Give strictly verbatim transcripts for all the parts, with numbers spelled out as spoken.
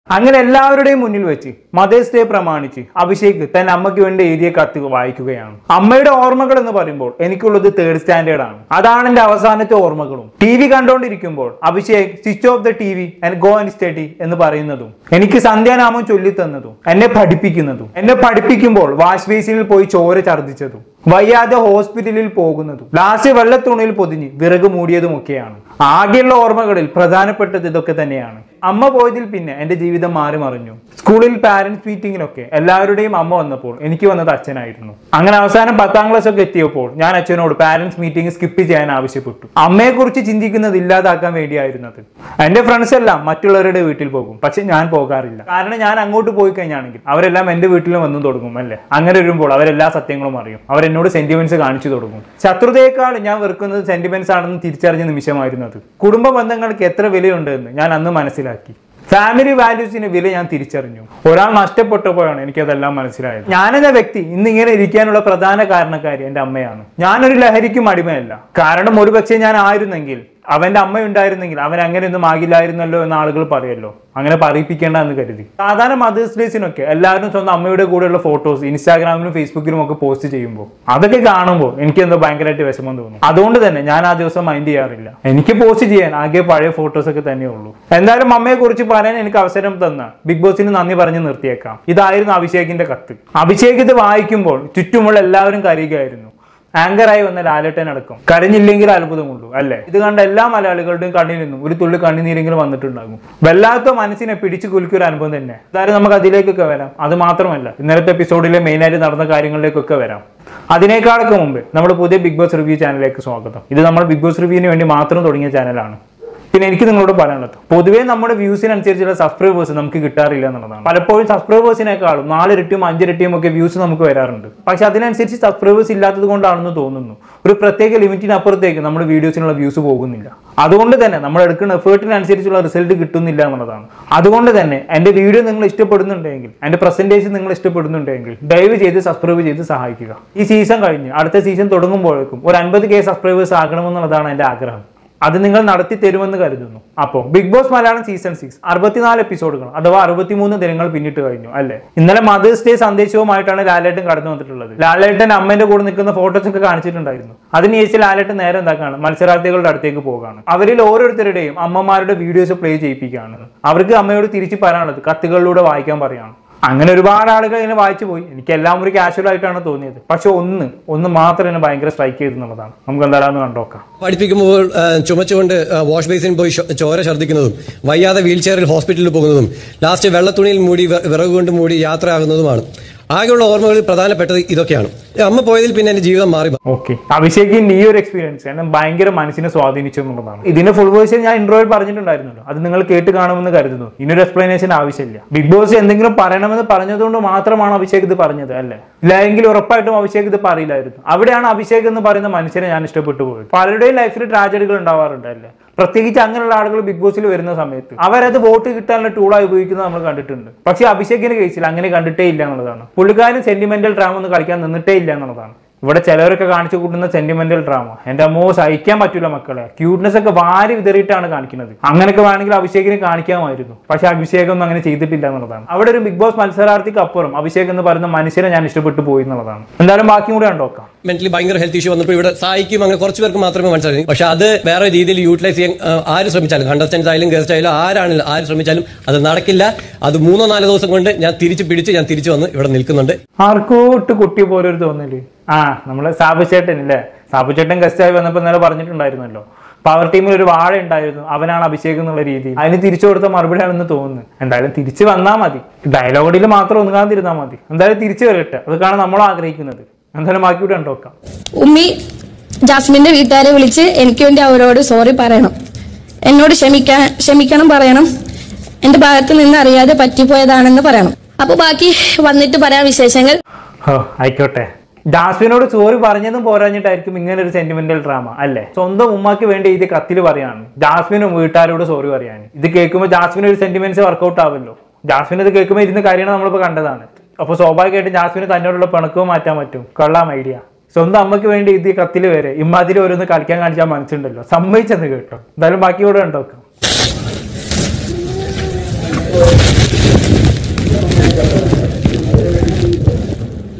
അങ്ങനെ എല്ലാവരുടെയും മുന്നിൽ വെച്ച് മദേഴ്സ് ഡേ പ്രമാണിച്ച് അഭിഷേക് തന്റെ അമ്മയ്ക്ക് വേണ്ടി എഴുതിയ കത്ത് വായിക്കുകയാണ്. അമ്മയുടെ ഓർമ്മകൾ എന്ന് പറയുമ്പോൾ എനിക്കുള്ളത് തേർഡ് സ്റ്റാൻഡേർഡ് ആണ്. അതാണ് എന്റെ അവസാനത്തെ ഓർമ്മകളും. ടി വി കണ്ടുകൊണ്ടിരിക്കുമ്പോൾ Abhishek switch off the T V and go and study എന്ന് പറയുന്നതും, എനിക്ക് സന്ധ്യാനാമം ചൊല്ലിത്തന്നതും, എന്നെ പഠിപ്പിക്കുന്നതും, എന്നെ പഠിപ്പിക്കുമ്പോൾ വാഷ് ബേസിനിൽ പോയി ചോര ഛർദ്ദിച്ചതും, വയ്യാതെ ഹോസ്പിറ്റലിൽ പോകുന്നതും, ലാസ്റ്റ് വെള്ളത്തുണിയിൽ പൊതിഞ്ഞ് വിറക് മൂടിയതുമൊക്കെയാണ്. ആകെയുള്ള ഓർമ്മകളിൽ പ്രധാനപ്പെട്ടത് ഇതൊക്കെ തന്നെയാണ്. അമ്മ പോയതിൽ പിന്നെ എന്റെ ജീവിതം മാറി മറിഞ്ഞു. സ്കൂളിൽ പാരന്റ്സ് മീറ്റിങ്ങിനൊക്കെ എല്ലാവരുടെയും അമ്മ വന്നപ്പോൾ എനിക്ക് വന്നത് അച്ഛനായിരുന്നു. അങ്ങനെ അവസാനം പത്താം ക്ലാസ് ഒക്കെ എത്തിയപ്പോൾ ഞാൻ അച്ഛനോട് പാരന്റ്സ് മീറ്റിംഗ് സ്കിപ്പ് ചെയ്യാൻ ആവശ്യപ്പെട്ടു. അമ്മയെ കുറിച്ച് ചിന്തിക്കുന്നത് ഇല്ലാതാക്കാൻ വേണ്ടിയായിരുന്നത്. എന്റെ ഫ്രണ്ട്സ് എല്ലാം മറ്റുള്ളവരുടെ വീട്ടിൽ പോകും, പക്ഷെ ഞാൻ പോകാറില്ല. കാരണം ഞാൻ അങ്ങോട്ട് പോയി കഴിഞ്ഞാണെങ്കിൽ അവരെല്ലാം എന്റെ വീട്ടിൽ വന്നു തുടങ്ങും അല്ലേ. അങ്ങനെ വരുമ്പോൾ അവരെല്ലാ സത്യങ്ങളും അറിയും. അവരെന്നോട് സെന്റിമെന്റ്സ് കാണിച്ചു തുടങ്ങും. ശത്രുതയേക്കാൾ ഞാൻ വെറുക്കുന്നത് സെന്റിമെന്റ്സ് ആണെന്ന് തിരിച്ചറിഞ്ഞ നിമിഷമായിരുന്നു. കുടുംബ ബന്ധങ്ങൾക്ക് എത്ര വിലയുണ്ട് എന്ന് ഞാൻ അന്ന് മനസ്സിലാക്കി. ഫാമിലി വാല്യൂസിന് വില ഞാൻ തിരിച്ചറിഞ്ഞു. ഒരാൾ നഷ്ടപ്പെട്ടപ്പോഴാണ് എനിക്കതെല്ലാം മനസ്സിലായത്. ഞാനെന്ന വ്യക്തി ഇന്ന് ഇങ്ങനെ ഇരിക്കാനുള്ള പ്രധാന കാരണക്കാരി എന്റെ അമ്മയാണ്. ഞാനൊരു ലഹരിക്കും അടിമയല്ല. കാരണം ഒരുപക്ഷെ ഞാൻ ആയിരുന്നെങ്കിൽ, അവന്റെ അമ്മ ഉണ്ടായിരുന്നെങ്കിൽ അവൻ അങ്ങനെയൊന്നും ആകില്ലായിരുന്നല്ലോ എന്ന് ആളുകൾ പറയല്ലോ. അങ്ങനെ പറയിപ്പിക്കേണ്ട എന്ന് കരുതി. സാധാരണ മദേഴ്സ് ഡേസിനൊക്കെ എല്ലാവരും സ്വന്തം അമ്മയുടെ കൂടെയുള്ള ഫോട്ടോസ് ഇൻസ്റ്റാഗ്രാമിലും ഫേസ്ബുക്കിലും ഒക്കെ പോസ്റ്റ് ചെയ്യുമ്പോൾ അതൊക്കെ കാണുമ്പോൾ എനിക്ക് എന്തോ ഭയങ്കരമായിട്ട് വിഷമം തോന്നും. അതുകൊണ്ട് തന്നെ ഞാൻ ആ ദിവസം മൈൻഡ് ചെയ്യാറില്ല. എനിക്ക് പോസ്റ്റ് ചെയ്യാൻ ആകെ പഴയ ഫോട്ടോസ് ഒക്കെ തന്നെ ഉള്ളൂ. എന്തായാലും അമ്മയെ കുറിച്ച് പറയാൻ എനിക്ക് അവസരം തന്ന ബിഗ് ബോസിന് നന്ദി പറഞ്ഞ് നിർത്തിയേക്കാം. ഇതായിരുന്നു അഭിഷേകിന്റെ കത്ത്. അഭിഷേക് ഇത് വായിക്കുമ്പോൾ ചുറ്റുമുള്ള എല്ലാവരും കരയുകയായിരുന്നു. ആങ്കറായി വന്ന ലാലേട്ടൻ അടക്കം. കരഞ്ഞില്ലെങ്കിൽ അത്ഭുതമുള്ളൂ അല്ലെ. ഇത് കണ്ട എല്ലാ മലയാളികളുടെയും കണ്ണിൽ നിന്നും ഒരു തുള്ളി കണ്ണുനീരെങ്കിലും വന്നിട്ടുണ്ടാകും. വല്ലാത്ത മനസ്സിനെ പിടിച്ചു കുലുക്കിയൊരു അനുഭവം തന്നെ. എന്തായാലും നമുക്ക് അതിലേക്കൊക്കെ വരാം. അത് മാത്രമല്ല, ഇന്നലത്തെ എപ്പിസോഡിലെ മെയിനായിട്ട് നടന്ന കാര്യങ്ങളിലേക്കൊക്കെ വരാം. അതിനേക്കാളൊക്കെ മുമ്പ് നമ്മുടെ പുതിയ ബിഗ് ബോസ് റിവ്യൂ ചാനലിലേക്ക് സ്വാഗതം. ഇത് നമ്മൾ ബിഗ് ബോസ് റിവ്യൂവിന് വേണ്ടി മാത്രം തുടങ്ങിയ ചാനലാണ്. പിന്നെ എനിക്ക് നിങ്ങളോട് പറയാനുള്ളത്, പൊതുവേ നമ്മുടെ വ്യൂസിനനുസരിച്ചുള്ള സബ്സ്ക്രൈബേഴ്സ് നമുക്ക് കിട്ടാറില്ല എന്നുള്ളതാണ്. പലപ്പോഴും സബ്സ്ക്രൈബേഴ്സിനേക്കാളും നാലിരട്ടിയും അഞ്ചിരട്ടിയും ഒക്കെ വ്യൂസ് നമുക്ക് വരാറുണ്ട്. പക്ഷെ അതിനനുസരിച്ച് സബ്സ്ക്രൈബേഴ്സ് ഇല്ലാത്തത് കൊണ്ടാണെന്ന് തോന്നുന്നു. ഒരു പ്രത്യേക ലിമിറ്റിനപ്പുറത്തേക്ക് നമ്മുടെ വീഡിയോസിനുള്ള വ്യൂസ് പോകുന്നില്ല. അതുകൊണ്ട് തന്നെ നമ്മൾ എടുക്കുന്ന എഫേർട്ടിനനുസരിച്ചുള്ള റിസൾട്ട് കിട്ടുന്നില്ല എന്നുള്ളതാണ്. അതുകൊണ്ട് തന്നെ എന്റെ വീഡിയോ നിങ്ങൾ ഇഷ്ടപ്പെടുന്നുണ്ടെങ്കിൽ, എന്റെ പ്രസന്റേഷൻ നിങ്ങൾ ഇഷ്ടപ്പെടുന്നുണ്ടെങ്കിൽ ദയവ് ചെയ്ത് സബ്സ്ക്രൈബ് ചെയ്ത് സഹായിക്കുക. ഈ സീസൺ കഴിഞ്ഞ് അടുത്ത സീസൺ തുടങ്ങുമ്പോഴേക്കും ഒരു അൻപത് കെ സബ്സ്ക്രൈബേഴ്സ് ആകണമെന്നുള്ളതാണ് എന്റെ ആഗ്രഹം. അത് നിങ്ങൾ നടത്തി തരുമെന്ന് കരുതുന്നു. അപ്പോൾ Bigg Boss Malayalam season six അറുപത്തിനാല് എപ്പിസോഡുകൾ അഥവാ അറുപത്തിമൂന്ന് ദിനങ്ങൾ പിന്നിട്ട് കഴിഞ്ഞു അല്ലെ. ഇന്നലെ മദേഴ്സ് ഡേ സന്ദേശവുമായിട്ടാണ് ലാലേട്ടൻ കടന്നു വന്നിട്ടുള്ളത്. ലാലേട്ടൻ അമ്മേന്റെ കൂടെ നിൽക്കുന്ന ഫോട്ടോസ് ഒക്കെ കാണിച്ചിട്ടുണ്ടായിരുന്നു. അതിനുശേഷം ലാലേട്ടൻ നേരെ എന്താക്കാണ്, മത്സരാർത്ഥികളുടെ അടുത്തേക്ക് പോകാണ്. അവരിൽ ഓരോരുത്തരുടെയും അമ്മമാരുടെ വീഡിയോസ് പ്ലേ ചെയ്യിപ്പിക്കുകയാണ്. അവർക്ക് അമ്മയോട് തിരിച്ചു പറയാനുള്ളത് കത്തുകളിലൂടെ വായിക്കാൻ പറയാണ്. അങ്ങനെ ഒരുപാട് ആളുകൾ ഇങ്ങനെ വായിച്ചു പോയി. എനിക്ക് എല്ലാം ഒരു കാഷ്വൽ ആയിട്ടാണ് തോന്നിയത്. പക്ഷെ ഒന്ന് ഒന്ന് മാത്രം എന്നെ ഭയങ്കര സ്ട്രൈക്ക് ചെയ്തെന്നുള്ളതാണ്. നമുക്ക് എന്തായാലും കണ്ടോക്കാം. പഠിപ്പിക്കുമ്പോൾ ചുമച്ചുകൊണ്ട് വാഷ് ബേസിൻ പോയി ചോര ഛർദ്ദിക്കുന്നതും, വയ്യാതെ വീൽ ചെയറിൽ ഹോസ്പിറ്റലിൽ പോകുന്നതും, ലാസ്റ്റ് വെള്ളത്തുണിയിൽ മൂടി വിറക് കൊണ്ട് മൂടി യാത്രയാകുന്നതുമാണ്. ആകെയുള്ള ഓർമ്മകളിൽ പ്രധാനപ്പെട്ടത് ഇതൊക്കെയാണ്. അമ്മ പോയതിൽ പിന്നെ എന്റെ ജീവിതം മാറി. ഓക്കെ, അഭിഷേകിന്റെ ഈ ഒരു എക്സ്പീരിയൻസ് എന്നെ ഭയങ്കര മനസ്സിനെ സ്വാധീനിച്ചു എന്നുള്ളതാണ്. ഇതിന്റെ ഫുൾ വേർഷൻ ഞാൻ ഇൻട്രോയിൽ പറഞ്ഞിട്ടുണ്ടായിരുന്നല്ലോ. അത് നിങ്ങൾ കേട്ട് കാണുമെന്ന് കരുതുന്നു. ഇനൊരു എക്സ്പ്ലനേഷൻ ആവശ്യമില്ല. ബിഗ് ബോസ് എന്തെങ്കിലും പറയണമെന്ന് പറഞ്ഞതുകൊണ്ട് മാത്രമാണ് അഭിഷേക് ഇത് പറഞ്ഞത് അല്ലേ. ഇല്ലെങ്കിൽ ഉറപ്പായിട്ടും അഭിഷേക് ഇത് പറയില്ലായിരുന്നു. അവിടെയാണ് അഭിഷേക് എന്ന് പറയുന്ന മനുഷ്യനെ ഞാൻ ഇഷ്ടപ്പെട്ടു പോയത്. പലരുടെയും ലൈഫിൽ ട്രാജഡികൾ ഉണ്ടാവാറുണ്ട് അല്ലേ. പ്രത്യേകിച്ച് അങ്ങനെയുള്ള ആളുകൾ ബിഗ് ബോസിൽ വരുന്ന സമയത്ത് അവരത് വോട്ട് കിട്ടാനുള്ള ടൂളായി ഉപയോഗിക്കുന്നത് നമ്മൾ കണ്ടിട്ടുണ്ട്. പക്ഷെ അഭിഷേകിന്റെ കേസിൽ അങ്ങനെ കണ്ടിട്ടേ ഇല്ല എന്നുള്ളതാണ്. പുള്ളിക്കാരൻ സെന്റിമെന്റൽ ഡ്രാമ ഒന്നും കളിക്കാൻ നിന്നിട്ടേ ഇല്ല എന്നുള്ളതാണ്. ഇവിടെ ചിലവരൊക്കെ കാണിച്ചു കൂട്ടുന്ന സെന്റിമെന്റൽ ഡ്രാമ എന്റെ അമ്മോ സഹിക്കാൻ പറ്റൂല മക്കളെ. ക്യൂട്ട്നെസ് ഒക്കെ വാരി വിതറിയിട്ടാണ് കാണിക്കുന്നത്. അങ്ങനെയൊക്കെ വേണമെങ്കിൽ അഭിഷേകിനെ കാണിക്കാമായിരുന്നു. പക്ഷെ അഭിഷേകം ഒന്നും അങ്ങനെ ചെയ്തിട്ടില്ല എന്നുള്ളതാണ്. അവിടെ ഒരു ബിഗ് ബോസ് മത്സരാർത്ഥിക്ക് അപ്പുറം അഭിഷേക് എന്ന് പറയുന്ന മനുഷ്യനെ ഞാൻ ഇഷ്ടപ്പെട്ടു പോയി എന്നുള്ളതാണ്. എന്തായാലും ബാക്കി കൂടെ കണ്ടോക്കാം. മെന്റലി ഭയങ്കര ഹെൽത്ത് ഇഷ്യൂ വന്നപ്പോൾ ഇവിടെ സഹായിക്കും അങ്ങനെ കുറച്ച് പേർക്ക് മാത്രമേ മനസ്സിലായി. പക്ഷെ അത് വേറെ രീതിയിൽ യൂട്ടിലൈസ് ചെയ്യാൻ ആര് ശ്രമിച്ചാലും, കണ്ടസ്റ്റൻസ് ആയാലും ഗസ്റ്റ് ആയാലും ആരാണെങ്കിലും ആര് ശ്രമിച്ചാലും അത് നടക്കില്ല. അത് മൂന്നോ നാലോ ദിവസം കൊണ്ട് ഞാൻ തിരിച്ചു പിടിച്ച് ഞാൻ തിരിച്ചു വന്ന് ഇവിടെ നിൽക്കുന്നുണ്ട്. ആർക്കോട്ട് കുട്ടി പോലെ ഒരു തോന്നല്. ആ നമ്മളെ സാബുചേട്ടൻ അല്ലേ. സാബുചേട്ടൻ ഗസ്റ്റായി വന്നപ്പോൾ ഇന്നലെ പറഞ്ഞിട്ടുണ്ടായിരുന്നല്ലോ, പവർ ടീമിൽ ഒരു വാഴ ഉണ്ടായിരുന്നു, അവനാണ് അഭിഷേക് എന്നുള്ള രീതിയിൽ. അതിന് തിരിച്ചു കൊടുത്ത മറുപടിയാണെന്ന് തോന്നുന്നു. എന്തായാലും തിരിച്ചു വന്നാൽ മതി. ഡയലോഗിൽ മാത്രം ഒന്നുകാതിരുന്നാൽ മതി. എന്തായാലും തിരിച്ചു വരട്ടെ. അതൊക്കെയാണ് നമ്മൾ ആഗ്രഹിക്കുന്നത്. എന്തായാലും ബാക്കി കൂടെ കണ്ടോക്കാം. ഉമ്മി ജാസ്മിന്റെ വീട്ടുകാരെ വിളിച്ച് എനിക്ക് വേണ്ടി അവരോട് സോറി പറയണം. എന്നോട് ക്ഷമിക്കാൻ ക്ഷമിക്കണം പറയണം. എന്റെ ഭാഗത്ത് നിന്ന് അറിയാതെ പറ്റിപ്പോയതാണെന്ന് പറയണം. അപ്പൊ ബാക്കി വന്നിട്ട് പറയാൻ വിശേഷങ്ങൾ. ആയിക്കോട്ടെ. ജാസ്മിനോട് സോറി പറഞ്ഞതും പോരാഞ്ഞിട്ടായിരിക്കും ഇങ്ങനെ ഒരു സെന്റിമെന്റൽ ഡ്രാമ അല്ലെ. സ്വന്തം ഉമ്മാക്ക് വേണ്ടി ഇത് കത്തിൽ പറയാണ് ജാസ്മിനും വീട്ടുകാരോട് സോറി പറയാൻ. ഇത് കേൾക്കുമ്പോൾ ജാസ്മിന് ഒരു സെന്റിമെന്റ്സ് വർക്കൗട്ട് ആവല്ലോ. ജാസ്മിൻ ഇത് കേൾക്കുമ്പോൾ ഇരുന്ന് കാര്യമാണ് നമ്മളിപ്പോൾ കണ്ടതാണ്. അപ്പൊ സ്വാഭാവികമായിട്ട് ജാസ്മിന് തന്നോടുള്ള പിണക്കവും മാറ്റാൻ പറ്റും. കൊള്ളാം ഐഡിയ. സ്വന്തം അമ്മയ്ക്ക് വേണ്ടി ഇത് കത്തിൽ വരെ ഇമ്മാതിരി ഓരോന്ന് കളിക്കാൻ കാണിച്ചാൽ മനസ്സുണ്ടല്ലോ. സമ്മതിച്ചെന്ന് കേട്ടോ. എന്തായാലും ബാക്കി കൂടെ കണ്ടോക്കാം.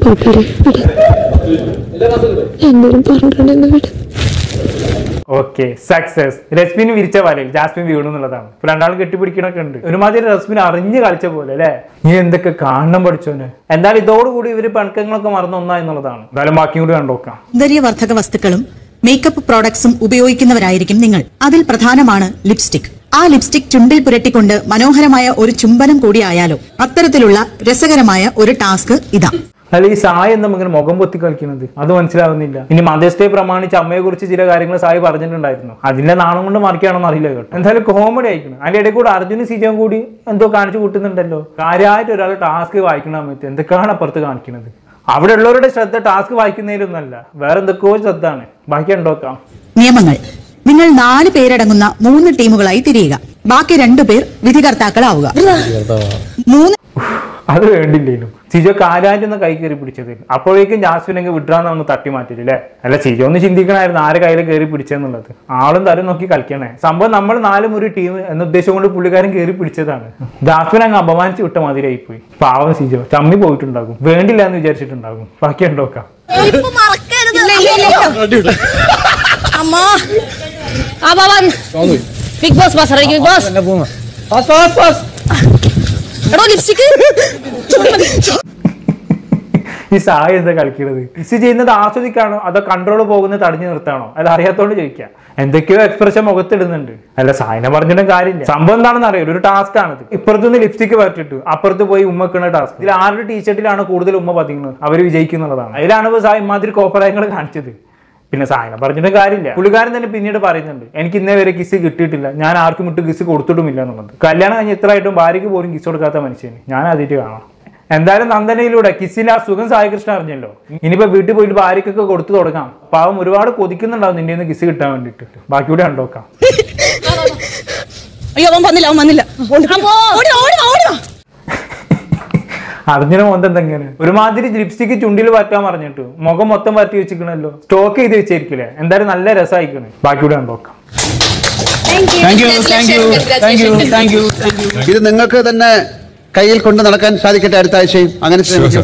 Okay success. രശ്മിന് വിരിച്ച വലയിൽ ജാസ്മിൻ വീണു എന്നുള്ളതാണ്. ഇപ്പൊ രണ്ടാളും കെട്ടിപ്പിടിക്കണൊക്കെ ഉണ്ട്. ഒരുമാതിരി രശ്മിൻ അറിഞ്ഞ് കളിച്ച പോലെ അല്ലെ. നീ എന്തൊക്കെ കാണണം പഠിച്ചോന്. എന്തായാലും ഇതോടുകൂടി ഇവര് പണക്കങ്ങളൊക്കെ മറന്നു ഒന്നാ എന്നുള്ളതാണ്. എന്തായാലും ബാക്കിയും കൂടി കണ്ടോക്കാം. സൗന്ദര്യവർദ്ധക വസ്തുക്കളും മേക്കപ്പ് പ്രോഡക്ട്സും ഉപയോഗിക്കുന്നവരായിരിക്കും നിങ്ങൾ. അതിൽ പ്രധാനമാണ് ലിപ്സ്റ്റിക്. ആ ലിപ്സ്റ്റിക് ചുണ്ടിൽ പുരട്ടിക്കൊണ്ട് മനോഹരമായ ഒരു ചുംബനം കൂടിയായാലോ? അത്തരത്തിലുള്ള രസകരമായ ഒരു ടാസ്ക് ഇതാ. അല്ല, ഈ സായി എന്താ ഇങ്ങനെ മുഖം പൊത്തി കളിക്കുന്നത് അത് മനസ്സിലാവുന്നില്ല. ഇനി മദേഴ്സ് ഡേ പ്രമാണിച്ച് അമ്മയെ കുറിച്ച് ചില കാര്യങ്ങൾ സായി പറഞ്ഞിട്ടുണ്ടായിരുന്നു. അതിന്റെ നാണം കൊണ്ട് മറിക്കുകയാണെന്ന് അറിയില്ല കേട്ടോ. എന്തായാലും കോമഡി ആയിക്കണം. അതിന്റെ ഇടയിൽ കൂടെ അർജുനും സിജയും കൂടി എന്തോ കാണിച്ചു കൂട്ടുന്നുണ്ടല്ലോ. കാര്യമായിട്ട് ഒരാൾ ടാസ്ക് വായിക്കണം പറ്റും. എന്തൊക്കെയാണ് അപ്പുറത്ത് കാണിക്കുന്നത്? അവിടെ ഉള്ളവരുടെ ശ്രദ്ധ ടാസ്ക് വായിക്കുന്നതിലൊന്നല്ല, വേറെ എന്തൊക്കെയോ ശ്രദ്ധയാണ്. ബാക്കി ഉണ്ടോക്കാം. നിയമങ്ങൾ: നിങ്ങൾ നാല് പേരടങ്ങുന്ന മൂന്ന് ടീമുകളായി തിരിയുക. ബാക്കി രണ്ടു പേർ വിധികർത്താക്കളാവുക. മൂന്ന് അത് വേണ്ടില്ലേനും. സിജോ കാലാറ്റെന്ന് കൈ കയറി പിടിച്ചത്. അപ്പോഴേക്കും ജാസ്മിനെങ്കിൽ വിഡ്രാന്ന് ഒന്ന് തട്ടി മാറ്റില്ലേ. അല്ല, സിജോ ഒന്ന് ചിന്തിക്കണമായിരുന്നു ആരെ കയ്യിൽ കയറി പിടിച്ചെന്നുള്ളത്. ആളും തരം നോക്കി കളിക്കണേ. സംഭവം നമ്മൾ നാലും ഒരു ടീം എന്ന ഉദ്ദേശം കൊണ്ട് പുള്ളിക്കാരൻ കയറി പിടിച്ചതാണ്. ജാസ്മിൻ അങ്ങ് അപമാനിച്ച് വിട്ട മാതിരിയായി പോയി. പാവം സിജോ ചമ്മി പോയിട്ടുണ്ടാകും. വേണ്ടില്ല എന്ന് വിചാരിച്ചിട്ടുണ്ടാകും. ബാക്കി ഉണ്ടോക്കാം. ബിഗ് ബോസ് ബിഗ് ബോസ് ഈ സായി എന്താ കളിക്കുന്നത്? കിസ് ചെയ്യുന്നത് ആസ്വദിക്കാണോ അതോ കൺട്രോൾ പോകുന്നത് തടഞ്ഞു നിർത്താണോ? അത് അറിയാത്തോണ്ട് ചോദിക്കാം. എന്തൊക്കെയോ എക്സ്പ്രഷൻ മുഖത്തിടുന്നുണ്ട്. അല്ല, സായിനെ പറഞ്ഞിട്ടും കാര്യമില്ല. സംഭവം എന്താണെന്ന് അറിയില്ല. ഒരു ടാസ്ക് ആണിത്. ഇപ്പുറത്തുനിന്ന് ലിപ്സ്റ്റിക് പറ്റിട്ടു അപ്പുറത്ത് പോയി ഉമ്മക്കുന്ന ടാസ്ക്. ഇതിൽ ആരുടെ ടീഷർട്ടിലാണ് കൂടുതൽ ഉമ്മ പതിക്കുന്നത് അവർ വിജയിക്കുന്നുള്ളതാണ്. അതിലാണ് ഇപ്പൊ സായി ഇമാതിരി കോപ്പറായങ്ങൾ കാണിച്ചത്. പിന്നെ സായിനെ പറഞ്ഞിട്ട് കാര്യമില്ല. പുള്ളിക്കാരൻ തന്നെ പിന്നീട് പറയുന്നുണ്ട്, എനിക്ക് ഇന്നേ വരെ കിസ് കിട്ടിയിട്ടില്ല, ഞാൻ ആർക്കും ഇട്ട് കിസ് കൊടുത്തിട്ടുമില്ല എന്നുള്ളത്. കല്യാണം കഴിഞ്ഞ് ഇത്രയായിട്ടും ഭാര്യയ്ക്ക് പോലും കിസ് കൊടുക്കാത്ത മനുഷ്യന് ഞാൻ ആദ്യമായിട്ട് കാണാം. എന്തായാലും നന്ദനയിലൂടെ കിസ്സിൽ ആ സുഖം സായി കൃഷ്ണ അറിഞ്ഞല്ലോ. ഇനിയിപ്പോ വീട്ടിൽ പോയിട്ട് ഭാര്യക്കൊക്കെ കൊടുത്തു തുടങ്ങാം. പാവം ഒരുപാട് കൊതിക്കുന്നുണ്ടാവും നിന്റെ കിസ് കിട്ടാൻ വേണ്ടിട്ട്. ബാക്കിയൂടെ കണ്ടോക്കാം. അർജുന മോന്തെന്തെങ്ങനെ ഒരുമാതിരി ലിപ്സ്റ്റിക്ക് ചുണ്ടിൽ പറ്റാൻ പറഞ്ഞിട്ട് മുഖം മൊത്തം പറ്റി വെച്ചിരിക്കണല്ലോ. സ്റ്റോക്ക് ചെയ്ത് വെച്ചിരിക്കില്ലേ. എന്തായാലും നല്ല രസമായിക്കണേ. ബാക്കിയൂടെ കണ്ടോക്കാം. ഇത് നിങ്ങൾക്ക് തന്നെ കയ്യിൽ കൊണ്ട് നടക്കാൻ സാധിക്കട്ടെ. അടുത്ത ആഴ്ചയും അങ്ങനെ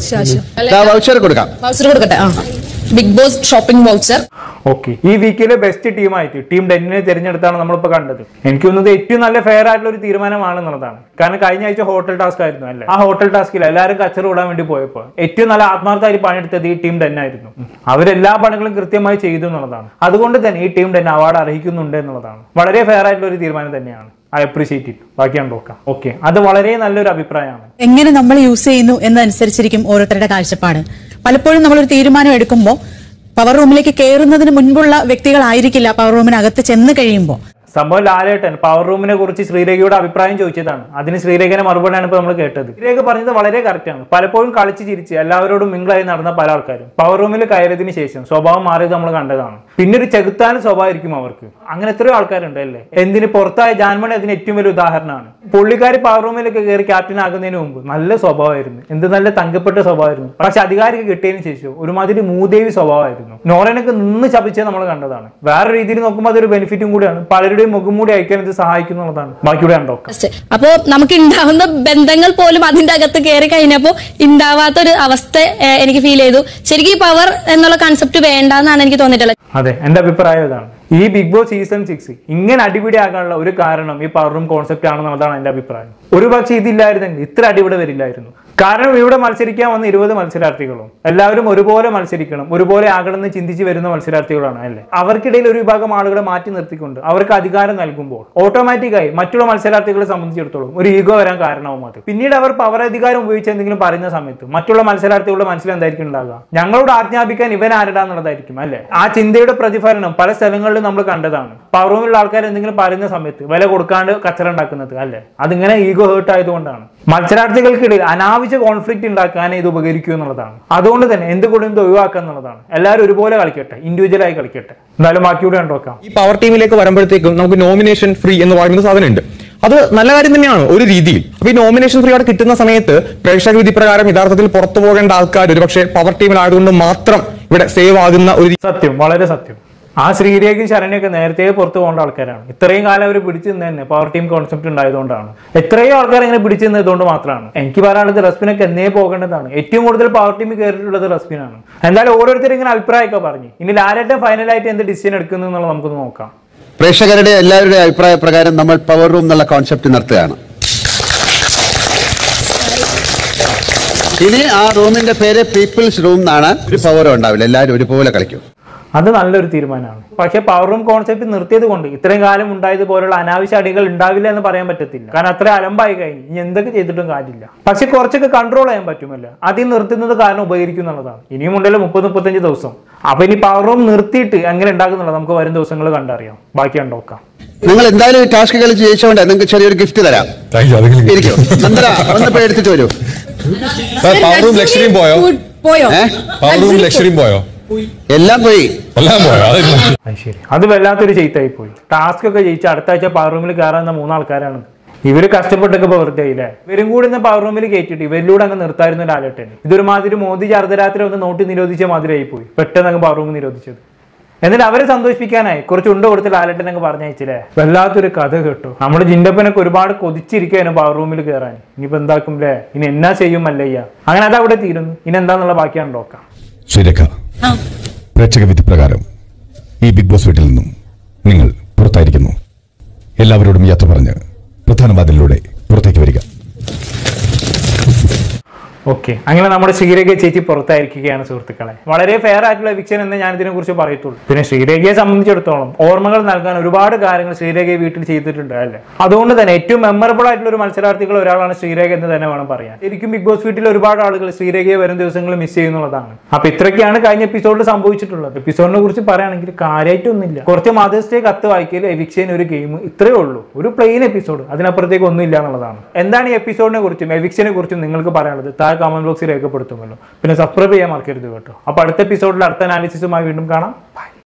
വൗച്ചർ കൊടുക്കാം. വൗച്ചർ കൊടുക്കട്ടെ. Bigg Boss shopping voucher. Okay, ഈ വീക്കിലെ ബെസ്റ്റ് ടീമായിട്ട് ടീം ടെന്നിനെ തിരഞ്ഞെടുത്താണ് നമ്മളിപ്പോൾ കണ്ടത്. എനിക്ക് തോന്നുന്നത് ഏറ്റവും നല്ല ഫെയർ ആയിട്ടുള്ള ഒരു തീരുമാനമാണെന്നുള്ളതാണ്. കാരണം കഴിഞ്ഞ ആഴ്ച ഹോട്ടൽ ടാസ്ക് ആയിരുന്നു അല്ലേ. ആ ഹോട്ടൽ ടാസ്കിൽ എല്ലാവരും കച്ചറ വിടാൻ വേണ്ടി പോയപ്പോൾ ഏറ്റവും നല്ല ആത്മാർത്ഥമായി പണിയെടുത്തത് ഈ ടീം ടെൻ ആയിരുന്നു. അവരെല്ലാ പണികളും കൃത്യമായി ചെയ്തു എന്നുള്ളതാണ്. അതുകൊണ്ട് തന്നെ ഈ ടീം ടെൻ അവാർഡ് അർഹിക്കുന്നുണ്ട് എന്നുള്ളതാണ്. വളരെ ഫെയർ ആയിട്ടുള്ള ഒരു തീരുമാനം തന്നെയാണ്. I appreciate it. ബാക്കിയാണ് നോക്കാം. ഓക്കെ, അത് വളരെ നല്ലൊരു അഭിപ്രായമാണ്. എങ്ങനെ നമ്മൾ യൂസ് ചെയ്യുന്നു എന്നനുസരിച്ചിരിക്കും ഓരോരുത്തരുടെ കാഴ്ചപ്പാട്. പലപ്പോഴും നമ്മളൊരു തീരുമാനം എടുക്കുമ്പോൾ പവർ റൂമിലേക്ക് കയറുന്നതിന് മുൻപുള്ള വ്യക്തികളായിരിക്കില്ല പവർ റൂമിനകത്ത് ചെന്ന് കഴിയുമ്പോൾ. സംഭവം ലാലേട്ടൻ പവർ റൂമിനെ കുറിച്ച് ശ്രീരേഖയുടെ അഭിപ്രായം ചോദിച്ചതാണ്. അതിന് ശ്രീരേഖയുടെ മറുപടിയാണ് ഇപ്പൊ നമ്മൾ കേട്ടത്. ശ്രീരേഖ പറഞ്ഞത് വളരെ കറക്റ്റ് ആണ്. പലപ്പോഴും കളിച്ച് ചിരിച്ച് എല്ലാവരോടും മിങ്കിളായി നടന്ന പല ആൾക്കാരും പവർ റൂമിൽ കയറിയതിന് ശേഷം സ്വഭാവം മാറിയത് നമ്മൾ കണ്ടതാണ്. പിന്നെ ഒരു ചെകുത്താനും സ്വഭാവമായിരിക്കും അവർക്ക്. അങ്ങനെ എത്രയോ ആൾക്കാരുണ്ട് അല്ലേ. എന്തിന് പുറത്തായ ജാൻമണി അതിന് ഏറ്റവും വലിയ ഉദാഹരണമാണ്. പുള്ളിക്കാരി പവർ റൂമിലൊക്കെ കയറി ക്യാപ്റ്റൻ ആകുന്നതിന് മുമ്പ് നല്ല സ്വഭാവമായിരുന്നു. എന്ത് നല്ല തങ്കപ്പെട്ട സ്വഭാവമായിരുന്നു. പക്ഷെ അധികാരിക്ക് കിട്ടിയതിന് ശേഷം ഒരുമാതിരി മൂദേവി സ്വഭാവമായിരുന്നു. നോറനൊക്കെ നിന്ന് ചപിച്ചത് നമ്മൾ കണ്ടതാണ്. വേറെ രീതിയിൽ നോക്കുമ്പോൾ അതൊരു ബെനിഫിറ്റും കൂടിയാണ്. പലരുടെയും മുഖം മൂടി അയക്കാൻ ഇത് സഹായിക്കുന്നുള്ളതാണ്. ബാക്കിയുടെ കണ്ടോ. അപ്പോ നമുക്ക് ഉണ്ടാവുന്ന ബന്ധങ്ങൾ പോലും അതിന്റെ അകത്ത് കയറി കഴിഞ്ഞപ്പോ ഉണ്ടാവാത്ത ഒരു അവസ്ഥ എനിക്ക് ഫീൽ ചെയ്തു. ശരിക്കും ഈ പവർ എന്നുള്ള കൺസെപ്റ്റ് വേണ്ടെന്നാണ് എനിക്ക് തോന്നിയിട്ടുള്ളത്. അതെ, എന്റെ അഭിപ്രായം ഇതാണ്. ഈ ബിഗ് ബോസ് സീസൺ സിക്സ് ഇങ്ങനെ അടിപിടി ആകാനുള്ള ഒരു കാരണം ഈ പവർ റൂം കോൺസെപ്റ്റ് ആണെന്നുള്ളതാണ് എന്റെ അഭിപ്രായം. ഒരു പക്ഷേ ഇതില്ലായിരുന്നെങ്കിൽ ഇത്ര അടിപിടി വരില്ലായിരുന്നു. കാരണം ഇവിടെ മത്സരിക്കാൻ വന്ന ഇരുപത് മത്സരാർത്ഥികളും എല്ലാവരും ഒരുപോലെ മത്സരിക്കണം, ഒരുപോലെ ആകണമെന്ന് ചിന്തിച്ച് വരുന്ന മത്സരാർത്ഥികളാണ് അല്ലേ. അവർക്കിടയിൽ ഒരു വിഭാഗം ആളുകളെ മാറ്റി നിർത്തിക്കൊണ്ട് അവർക്ക് അധികാരം നൽകുമ്പോൾ ഓട്ടോമാറ്റിക്കായി മറ്റുള്ള മത്സരാർത്ഥികളെ സംബന്ധിച്ചിടത്തോളം ഒരു ഈഗോ വരാൻ കാരണവും അത്. പിന്നീട് അവർ പവർ അധികാരം ഉപയോഗിച്ച് എന്തെങ്കിലും പറയുന്ന സമയത്ത് മറ്റുള്ള മത്സരാർത്ഥികളുടെ മനസ്സിൽ എന്തായിരിക്കും ഉണ്ടാകുക? ഞങ്ങളോട് ആജ്ഞാപിക്കാൻ ഇവൻ ആരടാന്നുള്ളതായിരിക്കും അല്ലെ. ആ ചിന്തയുടെ പ്രതിഫലനം പല സ്ഥലങ്ങളിലും നമ്മൾ കണ്ടതാണ്. പവർ റൂമിലുള്ള ആൾക്കാർ എന്തെങ്കിലും പറയുന്ന സമയത്ത് വില കൊടുക്കാണ്ട് കച്ചറ ഉണ്ടാക്കുന്നത് അല്ലെ. അതിങ്ങനെ ഈഗോ ഹേർട്ട് ആയതുകൊണ്ടാണ്. മത്സരാർത്ഥികൾക്കിടയിൽ അനാവശ്യ കോൺഫ്ലിക്റ്റ് ഉണ്ടാക്കാനേ ഇത് ഉപകരിക്കും എന്നുള്ളതാണ്. അതുകൊണ്ട് തന്നെ എന്തുകൊണ്ടും ഇത് ഒഴിവാക്കുക എന്നുള്ളതാണ്. എല്ലാവരും ഒരുപോലെ കളിക്കട്ടെ, ഇൻഡിവിജ്വലായി കളിക്കട്ടെ. എന്തായാലും ബാക്കിയൂടെ കണ്ടോക്കാം. ഈ പവർ ടീമിലേക്ക് വരുമ്പോഴത്തേക്കും നമുക്ക് നോമിനേഷൻ ഫ്രീ എന്ന് പറയുന്ന സാധനം ഉണ്ട്. അത് നല്ല കാര്യം തന്നെയാണ് ഒരു രീതിയിൽ. അപ്പൊ ഈ നോമിനേഷൻ ഫ്രീ അവിടെ കിട്ടുന്ന സമയത്ത് പ്രേക്ഷക വിധി പ്രകാരം യഥാർത്ഥത്തിൽ പുറത്തു പോകേണ്ട ആൾക്കാർ ഒരുപക്ഷെ പവർ ടീമിലായതുകൊണ്ട് മാത്രം ഇവിടെ സേവ് ആകുന്ന ഒരു സത്യം, വളരെ സത്യം. ആ ശ്രീരേഖയും ശരണ്യൊക്കെ നേരത്തെ പുറത്തു പോകേണ്ട ആൾക്കാരാണ്. ഇത്രയും കാലം അവർ പിടിച്ചു നിന്ന് തന്നെ പവർ ടീം കോൺസെപ്റ്റ് ഉണ്ടായതുകൊണ്ടാണ്. എത്രയോ ആൾക്കാർ ഇങ്ങനെ പിടിച്ചു നിന്നതുകൊണ്ട് മാത്രമാണ്. എനിക്ക് പറയാനുള്ളത് റസ്മിനൊക്കെ എന്നേ പോകേണ്ടതാണ്. ഏറ്റവും കൂടുതൽ പവർ ടീമിൽ കയറിയിട്ടുള്ളത് റസ്മിനാണ്. എന്തായാലും ഓരോരുത്തരും ഇങ്ങനെ അഭിപ്രായമൊക്കെ പറഞ്ഞു. ഇനി ലാലേട്ടൻ ഫൈനലായിട്ട് എന്ത് ഡിസിഷൻ എടുക്കുന്നു എന്നുള്ളത് നമുക്കൊന്ന് നോക്കാം. പ്രേക്ഷകരുടെ എല്ലാവരുടെയും അഭിപ്രായ പ്രകാരം നമ്മൾ പവർ റൂം എന്നുള്ള കോൺസെപ്റ്റ് നിർത്തുകയാണ്. ഇനി ആ റൂമിന്റെ പേര് പീപ്പിൾസ് റൂം എന്നാണ്. ഒരു പവറും ഉണ്ടാവില്ല, എല്ലാവരും ഒരുപോലെ കളിക്കും. അത് നല്ലൊരു തീരുമാനമാണ്. പക്ഷെ പവർ റൂം കോൺസെപ്റ്റ് നിർത്തിയത് കൊണ്ട് ഇത്രയും കാലം ഉണ്ടായതുപോലുള്ള അനാവശ്യ അടികൾ ഉണ്ടാവില്ല എന്ന് പറയാൻ പറ്റത്തില്ല. കാരണം അത്ര അലമ്പായി കഴിഞ്ഞു. ഇനി എന്തൊക്കെ ചെയ്തിട്ടും കാര്യമില്ല. പക്ഷെ കുറച്ചൊക്കെ കൺട്രോൾ ചെയ്യാൻ പറ്റുമല്ലോ. അതിൽ നിർത്തുന്നത് കാരണം ഉപകരിക്കും എന്നുള്ളതാണ്. ഇനിയും ഉണ്ടല്ലോ മുപ്പത് മുപ്പത്തഞ്ച് ദിവസം. അപ്പൊ ഇനി പവർ റൂം നിർത്തിയിട്ട് എങ്ങനെ ഉണ്ടാക്കുന്നുള്ളത് നമുക്ക് വരും ദിവസങ്ങൾ കണ്ടറിയാം. ബാക്കി കണ്ടോക്കാം. നിങ്ങൾ എന്തായാലും ടാസ്ക് കളിച്ച് ജയിച്ചോണ്ട് നിങ്ങൾക്ക് ചെറിയൊരു ഗിഫ്റ്റ് തരാം. ഇരിക്കും നന്ദന ഒന്നിപ്പോ എടുത്തിട്ട് വരൂ. പവർ റൂം ലക്ഷറിയും പോയോ? പോയോ പവർ റൂം ലക്ഷറിയും പോയോ? എല്ലാം പോയി. എല്ലാം പോയോ? ശരി, അത് വല്ലാത്തൊരു ചെയ്ത്തായി പോയി. ടാസ്ക് ഒക്കെ ജയിച്ച് അടുത്ത ആഴ്ച പവർ റൂമിൽ കയറാവുന്ന മൂന്നാൾക്കാരാണ്. ഇവര് കഷ്ടപ്പെട്ടൊക്കെ വെറുതെ ഇല്ലേ. ഇവരും കൂടി ഇന്ന് പവർ റൂമിൽ കയറ്റിട്ട് ഇവരിലൂടെ അങ്ങ് നിർത്തായിരുന്നു ലാലേട്ടൻ. ഇതൊരു മാതിരി മോദി അർദ്ധരാത്രി ഒന്ന് നോട്ടി നിരോധിച്ച മാതിരിയായി പോയി. പെട്ടെന്ന് അങ്ങ് പവർ റൂം നിരോധിച്ചത്. എന്നിട്ട് അവരെ സന്തോഷിപ്പിക്കാനായി കുറച്ച് ഉണ്ട കൊടുത്ത് ലാലേട്ടൻ അങ്ങ് പറഞ്ഞയച്ചില്ലേ. വല്ലാത്തൊരു കഥ കേട്ടു. നമ്മുടെ ജിൻഡപ്പനൊക്കെ ഒരുപാട് കൊതിച്ചിരിക്കുകയാണ് പവർ റൂമിൽ കയറാൻ. ഇനിയിപ്പോ എന്താക്കും അല്ലേ, ഇനി എന്നാ ചെയ്യും മല്ലയ്യ. അങ്ങനെ അത് അവിടെ തീരുന്നു. ഇനി എന്താന്നുള്ള ബാക്കിയാണ് നോക്കാം. ശ്രീരേഖ, പ്രേക്ഷക വിധി പ്രകാരം ഈ ബിഗ് ബോസ് വീട്ടിൽ നിന്നും നിങ്ങൾ പുറത്തായിരിക്കുന്നു. എല്ലാവരോടും യാത്ര പറഞ്ഞ് പ്രധാന വാതിലിലൂടെ പുറത്തേക്ക് വരിക. ഓക്കെ, അങ്ങനെ നമ്മുടെ ശ്രീരേഖ ചേച്ചി പുറത്തായിരിക്കുകയാണ് സുഹൃത്തുക്കളെ. വളരെ ഫെയർ ആയിട്ടുള്ള എവിക്ഷൻ എന്ന് ഞാൻ ഇതിനെ കുറിച്ച് പറയത്തുള്ളൂ. പിന്നെ ശ്രീരേഖയെ സംബന്ധിച്ചിടത്തോളം ഓർമ്മകൾ നൽകാൻ ഒരുപാട് കാര്യങ്ങൾ ശ്രീരേഖ വീട്ടിൽ ചെയ്തിട്ടുണ്ട് അല്ലേ. അതുകൊണ്ട് തന്നെ ഏറ്റവും മെമ്മറബിൾ ആയിട്ടുള്ള ഒരു മത്സരാർത്ഥികൾ ഒരാളാണ് ശ്രീരേഖ എന്ന് തന്നെ വേണം പറയാൻ. ശരിക്കും ബിഗ് ബോസ് വീട്ടിൽ ഒരുപാട് ആളുകൾ ശ്രീരേഖയെ വരും ദിവസങ്ങളിൽ മിസ് ചെയ്യുന്നുള്ളതാണ്. അപ്പൊ ഇത്രയൊക്കെയാണ് കഴിഞ്ഞ എപ്പിസോഡിൽ സംഭവിച്ചിട്ടുള്ളത്. എപ്പിസോഡിനെ കുറിച്ച് പറയുകയാണെങ്കിൽ കാര്യമായിട്ടൊന്നുമില്ല. കുറച്ച് മദേഴ്സ് ഡേ കത്ത് വായിക്കൽ, എവിക്ഷൻ, ഒരു ഗെയിം, ഇത്രയേ ഉള്ളൂ. ഒരു പ്ലെയിൻ എപ്പിസോഡ്, അതിനപ്പുറത്തേക്ക് ഒന്നും ഇല്ല എന്നുള്ളതാണ്. എന്താണ് ഈ എപ്പിസോഡിനെ കുറിച്ചും എവിക്ഷനെ കുറിച്ചും നിങ്ങൾക്ക് പറയാനുള്ളത് കമന്റ് ബോക്സിൽ രേഖപ്പെടുത്തുമല്ലോ. പിന്നെ സബ്സ്ക്രൈബ് ചെയ്യാൻ മറക്കരുത് കേട്ടോ. അപ്പൊ അടുത്ത എപ്പിസോഡിൽ അടുത്ത അനാലിസിസുമായി വീണ്ടും കാണാം. ബൈ.